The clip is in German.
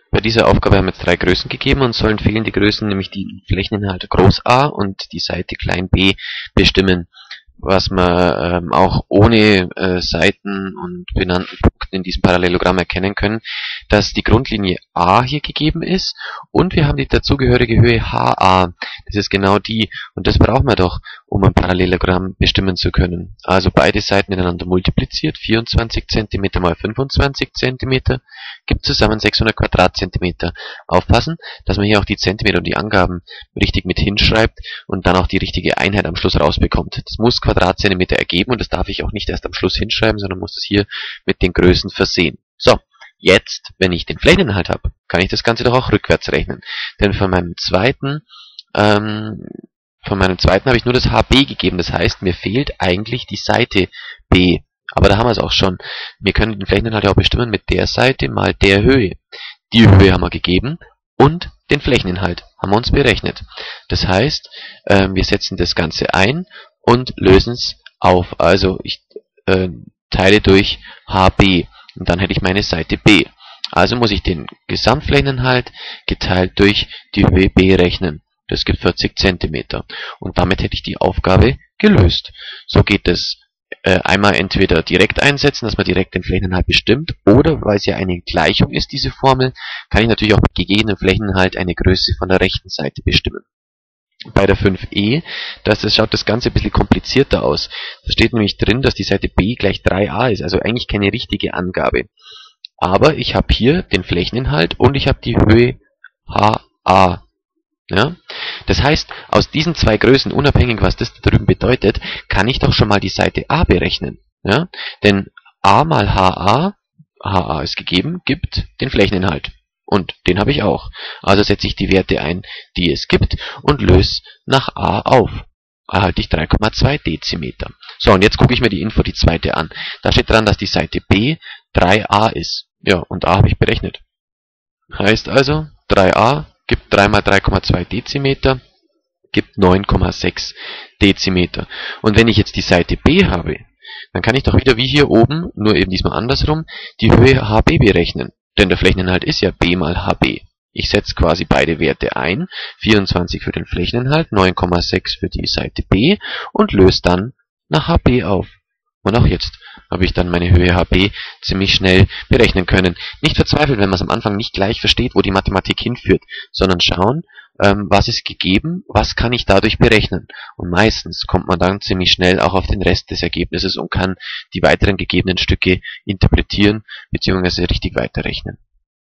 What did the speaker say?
Bei dieser Aufgabe haben wir jetzt drei Größen gegeben und sollen fehlende Größen, nämlich die Flächeninhalte Groß A und die Seite Klein b, bestimmen. Was man auch ohne Seiten und benannten Punkten in diesem Parallelogramm erkennen können, dass die Grundlinie A hier gegeben ist und wir haben die dazugehörige Höhe HA. Das ist genau die und das brauchen wir doch, um ein Parallelogramm bestimmen zu können. Also beide Seiten miteinander multipliziert, 24 cm mal 25 cm, gibt zusammen 600 Quadratzentimeter. Aufpassen, dass man hier auch die Zentimeter und die Angaben richtig mit hinschreibt und dann auch die richtige Einheit am Schluss rausbekommt. Das muss Quadratzentimeter ergeben und das darf ich auch nicht erst am Schluss hinschreiben, sondern muss es hier mit den Größen versehen. So, jetzt, wenn ich den Flächeninhalt habe, kann ich das Ganze doch auch rückwärts rechnen. Denn von meinem zweiten habe ich nur das HB gegeben. Das heißt, mir fehlt eigentlich die Seite B. Aber da haben wir es auch schon. Wir können den Flächeninhalt ja auch bestimmen mit der Seite mal der Höhe. Die Höhe haben wir gegeben und den Flächeninhalt haben wir uns berechnet. Das heißt, wir setzen das Ganze ein und lösen es auf. Also ich teile durch HB und dann hätte ich meine Seite B. Also muss ich den Gesamtflächeninhalt geteilt durch die Höhe B rechnen. Das gibt 40 cm. Und damit hätte ich die Aufgabe gelöst. So geht es. Einmal entweder direkt einsetzen, dass man direkt den Flächeninhalt bestimmt, oder weil es ja eine Gleichung ist, diese Formel, kann ich natürlich auch mit gegebenem Flächeninhalt eine Größe von der rechten Seite bestimmen. Bei der 5e, schaut das Ganze ein bisschen komplizierter aus. Da steht nämlich drin, dass die Seite B gleich 3a ist, also eigentlich keine richtige Angabe. Aber ich habe hier den Flächeninhalt und ich habe die Höhe HA. Ja? Das heißt, aus diesen zwei Größen, unabhängig was das da drüben bedeutet, kann ich doch schon mal die Seite A berechnen. Ja? Denn A mal HA ist gegeben, gibt den Flächeninhalt. Und den habe ich auch. Also setze ich die Werte ein, die es gibt und löse nach A auf. Erhalte ich 3,2 Dezimeter. So, und jetzt gucke ich mir die Info, die zweite an. Da steht dran, dass die Seite B 3a ist. Ja, und A habe ich berechnet. Heißt also, 3a gibt 3 mal 3,2 Dezimeter, gibt 9,6 Dezimeter. Und wenn ich jetzt die Seite B habe, dann kann ich doch wieder wie hier oben, nur eben diesmal andersrum, die Höhe HB berechnen. Denn der Flächeninhalt ist ja B mal HB. Ich setze quasi beide Werte ein, 24 für den Flächeninhalt, 9,6 für die Seite B und löse dann nach HB auf. Und auch jetzt habe ich dann meine Höhe HB ziemlich schnell berechnen können. Nicht verzweifeln, wenn man es am Anfang nicht gleich versteht, wo die Mathematik hinführt, sondern schauen, was ist gegeben, was kann ich dadurch berechnen. Und meistens kommt man dann ziemlich schnell auch auf den Rest des Ergebnisses und kann die weiteren gegebenen Stücke interpretieren bzw. richtig weiterrechnen.